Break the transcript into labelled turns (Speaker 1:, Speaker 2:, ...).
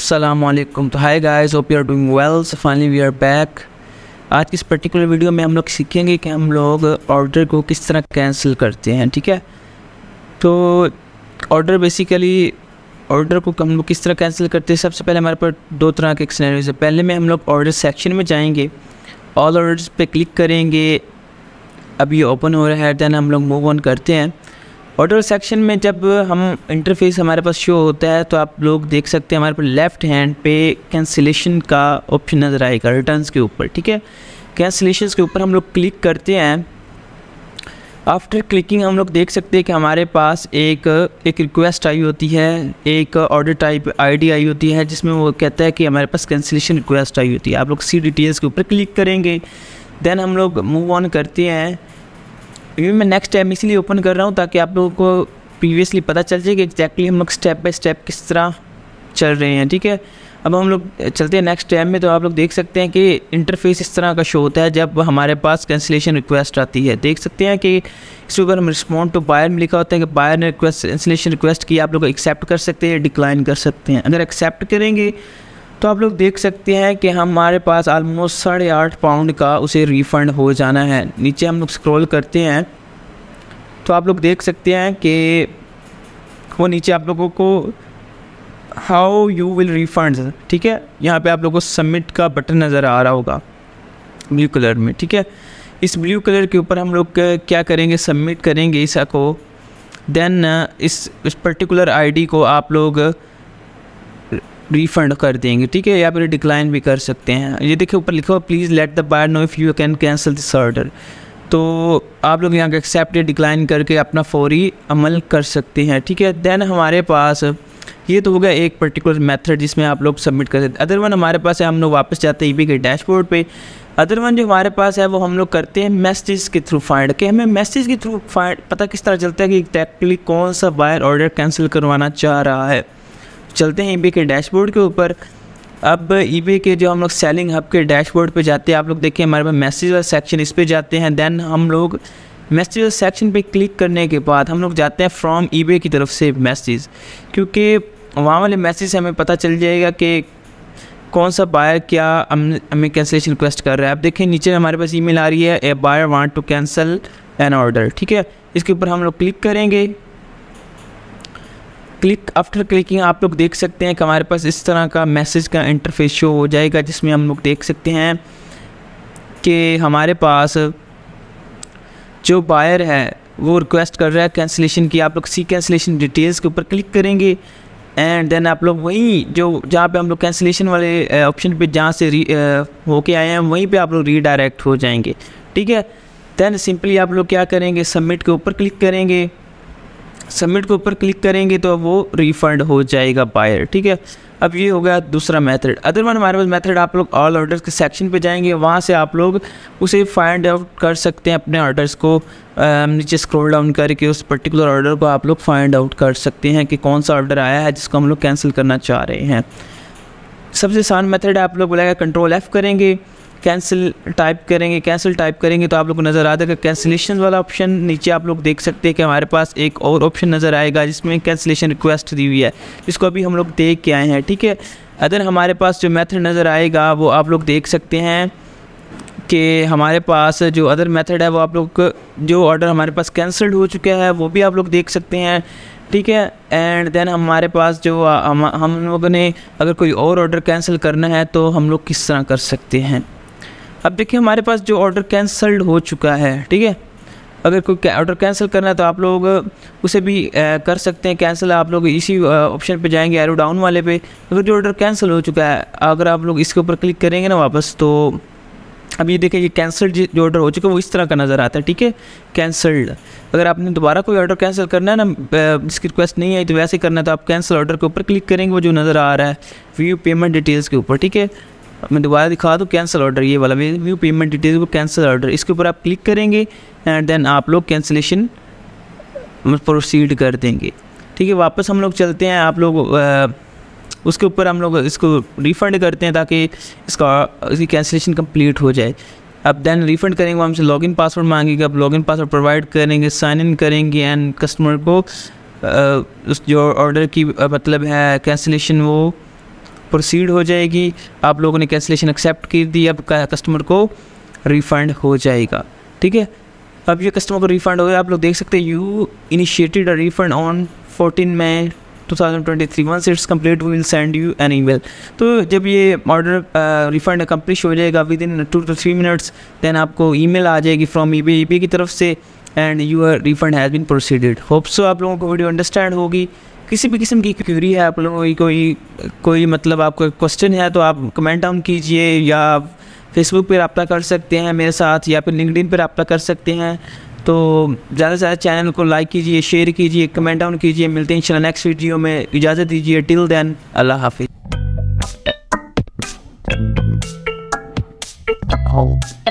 Speaker 1: अस्सलामुअलैकुम। तो hi guys, hope you are doing well. So finally we are back. आज की इस पर्टिकुलर वीडियो में हम लोग सीखेंगे कि हम लोग ऑर्डर को किस तरह कैंसिल करते हैं। ठीक है, तो ऑर्डर को हम लोग किस तरह कैंसिल करते हैं। सबसे पहले हमारे पास दो तरह के सिनेरियोज है। पहले में हम लोग ऑर्डर सेक्शन में जाएंगे, ऑल ऑर्डर्स पे क्लिक करेंगे। अभी ओपन हो रहा है, देन हम लोग मूव ऑन करते हैं। ऑर्डर सेक्शन में जब हम इंटरफेस हमारे पास शो होता है तो आप लोग देख सकते हैं हमारे पास लेफ़्ट हैंड पे कैंसिलेशन का ऑप्शन नज़र आएगा रिटर्न्स के ऊपर। ठीक है, कैंसिलेशन के ऊपर हम लोग क्लिक करते हैं। आफ्टर क्लिकिंग हम लोग देख सकते हैं कि हमारे पास एक रिक्वेस्ट आई होती है, एक ऑर्डर टाइप आईडी आई होती है जिसमें वो कहता है कि हमारे पास कैंसिलेशन रिक्वेस्ट आई होती है। आप लोग सी डिटेल्स के ऊपर क्लिक करेंगे, देन हम लोग मूव ऑन करते हैं। ये मैं नेक्स्ट टाइम इसलिए ओपन कर रहा हूँ ताकि आप लोगों को प्रीवियसली पता चल जाए कि एग्जैक्टली हम लोग स्टेप बाय स्टेप किस तरह चल रहे हैं। ठीक है, अब हम लोग चलते हैं नेक्स्ट टाइम में। तो आप लोग देख सकते हैं कि इंटरफेस इस तरह का शो होता है जब हमारे पास कैंसिलेशन रिक्वेस्ट आती है। देख सकते हैं कि इसके ऊपर हम रिस्पॉन्ड टू बायर में लिखा होता है कि बायर ने रिक्वेस्ट कैंसिलेशन रिक्वेस्ट की, आप लोग एक्सेप्ट कर सकते हैं, डिक्लाइन कर सकते हैं। अगर एक्सेप्ट करेंगे तो आप लोग देख सकते हैं कि हमारे पास ऑलमोस्ट 8.5 पाउंड का उसे रिफ़ंड हो जाना है। नीचे हम लोग स्क्रॉल करते हैं तो आप लोग देख सकते हैं कि वो नीचे आप लोगों को हाउ यू विल रिफंड, ठीक है, यहाँ पे आप लोगों को सबमिट का बटन नज़र आ रहा होगा ब्लू कलर में। ठीक है, इस ब्लू कलर के ऊपर हम लोग क्या करेंगे, सबमिट करेंगे इसको। देन इस पर्टिकुलर आईडी को आप लोग रिफ़ंड कर देंगे। ठीक है, या फिर डिक्लाइन भी कर सकते हैं। ये देखिए ऊपर लिखा हुआ please let the buyer know if you can cancel this order. तो आप लोग यहाँ का एक्सेप्ट या डिक्लाइन करके अपना फौरी अमल कर सकते हैं। ठीक है, देन हमारे पास ये तो हो गया एक पर्टिकुलर मेथड जिसमें आप लोग सबमिट कर सकते हैं। अदर वन हमारे पास है, हम लोग वापस जाते हैं ईबे के डैशबोर्ड पे। अदर वन जो हमारे पास है वो हम लोग करते हैं मैसेज के थ्रू फाइंड। कि हमें मैसेज के थ्रू फाइंड पता किस तरह चलता है कि एक्जैक्टली कौन सा बायर ऑर्डर कैंसिल करवाना चाह रहा है। चलते हैं ईबे के डैशबोर्ड के ऊपर। अब ईबे के जो हम लोग सेलिंग हब के डैशबोर्ड पे जाते हैं, आप लोग देखिए हमारे पास मैसेज वाला सेक्शन, इस पे जाते हैं। देन हम लोग मैसेज वाला सेक्शन पे क्लिक करने के बाद हम लोग जाते हैं फ्रॉम ईबे की तरफ से मैसेज, क्योंकि वहाँ वाले मैसेज से हमें पता चल जाएगा कि कौन सा बायर क्या हमें कैंसिलेशन रिक्वेस्ट कर रहा है। अब देखिए नीचे हमारे पास ईमेल आ रही है, a buyer want to cancel an order. ठीक है, इसके ऊपर हम लोग क्लिक करेंगे। आफ्टर क्लिकिंग आप लोग देख सकते हैं कि हमारे पास इस तरह का मैसेज का इंटरफेस शो हो जाएगा जिसमें हम लोग देख सकते हैं कि हमारे पास जो बायर है वो रिक्वेस्ट कर रहा है कैंसिलेशन की। आप लोग सी कैंसिलेशन डिटेल्स के ऊपर क्लिक करेंगे एंड देन आप लोग वहीं जहाँ पे हम लोग कैंसिलेशन वाले ऑप्शन पे जहाँ से होके आए हैं वहीं पे आप लोग रीडायरेक्ट हो जाएंगे। ठीक है, देन सिंपली आप लोग क्या करेंगे, सबमिट के ऊपर क्लिक करेंगे। सबमिट के ऊपर क्लिक करेंगे तो वो रिफ़ंड हो जाएगा बायर। ठीक है, अब ये हो गया दूसरा मेथड। अदर वन हमारे पास मेथड, आप लोग ऑल ऑर्डर्स के सेक्शन पे जाएंगे, वहाँ से आप लोग उसे फाइंड आउट कर सकते हैं। अपने ऑर्डर्स को नीचे स्क्रॉल डाउन करके उस पर्टिकुलर ऑर्डर को आप लोग फाइंड आउट कर सकते हैं कि कौन सा ऑर्डर आया है जिसको हम लोग कैंसिल करना चाह रहे हैं। सबसे आसान मेथड है, आप लोग बुलाएगा कंट्रोल F करेंगे, कैंसिल टाइप करेंगे तो आप लोग को नज़र आ जाएगा कैंसिलेशन वाला ऑप्शन। नीचे आप लोग देख सकते हैं कि हमारे पास एक और ऑप्शन नज़र आएगा जिसमें कैंसिलेशन रिक्वेस्ट दी हुई है, जिसको अभी हम लोग देख के आए हैं। ठीक है, अदर हमारे पास जो मेथड नज़र आएगा वो आप लोग देख सकते हैं कि हमारे पास जो अदर मेथड है वो आप लोग जो ऑर्डर हमारे पास कैंसिल्ड हो चुका है वो भी आप लोग देख सकते हैं। ठीक है, एंड देन हमारे पास जो हम लोगों ने अगर कोई और ऑर्डर कैंसिल करना है तो हम लोग किस तरह कर सकते हैं। अब देखिए हमारे पास जो ऑर्डर कैंसिल्ड हो चुका है, ठीक है, अगर कोई ऑर्डर कैंसिल करना है तो आप लोग उसे भी कर सकते हैं कैंसिल। आप लोग इसी ऑप्शन पे जाएंगे एरो डाउन वाले पे। अगर जो ऑर्डर कैंसिल हो चुका है, अगर आप लोग इसके ऊपर क्लिक करेंगे ना वापस, तो अब ये देखिए ये कैंसिल्ड जो ऑर्डर हो चुका है वो इस तरह का नज़र आता है। ठीक है, कैंसिल्ड। अगर आपने दोबारा कोई ऑर्डर कैंसिल करना है ना, जिसकी रिक्वेस्ट नहीं आई तो वैसे करना है, तो आप कैंसिल ऑर्डर के ऊपर क्लिक करेंगे, वो जो नज़र आ रहा है व्यू पेमेंट डिटेल्स के ऊपर। ठीक है, मैं दोबारा दिखा दूँ, कैंसिल ऑर्डर ये वाला व्यू पेमेंट डिटेल्स को कैंसिल ऑर्डर, इसके ऊपर आप क्लिक करेंगे एंड देन आप लोग कैंसिलेशन प्रोसीड कर देंगे। ठीक है, वापस हम लोग चलते हैं, आप लोग उसके ऊपर हम लोग इसको रिफ़ंड करते हैं ताकि इसकी कैंसिलेशन कंप्लीट हो जाए। अब देन रिफ़ंड करेंगे, वो हमसे लॉगिन पासवर्ड मांगेगा। अब लॉगिन पासवर्ड प्रोवाइड करेंगे, साइन इन करेंगे एंड कस्टमर को उस जो ऑर्डर की मतलब है कैंसिलेशन वो प्रोसीड हो जाएगी। आप लोगों ने कैंसिलेशन एक्सेप्ट कर दी, अब कस्टमर को रिफ़ंड हो जाएगा। ठीक है, अब ये कस्टमर को रिफ़ंड हो गया। आप लोग देख सकते हैं you initiated a refund on 14 May 2023, once it's complete we will send you an email. तो जब ये ऑर्डर रिफ़ंड अकम्प्लिश हो जाएगा within 2 to 3 minutes, then आपको ईमेल आ जाएगी फ्रॉम ईबे की तरफ से, and your refund has been proceeded. Hope so आप लोगों को वीडियो अंडरस्टैंड होगी। किसी भी किस्म की क्वेरी है आप लोगों की, कोई मतलब आपका क्वेश्चन है तो आप कमेंट डाउन कीजिए, या फेसबुक पर रब्ता कर सकते हैं मेरे साथ, या फिर लिंक्डइन पर रब्ता कर सकते हैं। तो ज़्यादा से ज़्यादा चैनल को लाइक कीजिए, शेयर कीजिए, कमेंट डाउन कीजिए। मिलते हैं इंशाल्लाह नेक्स्ट वीडियो में। इजाज़त दीजिए, टिल देन अल्लाह हाफिज़।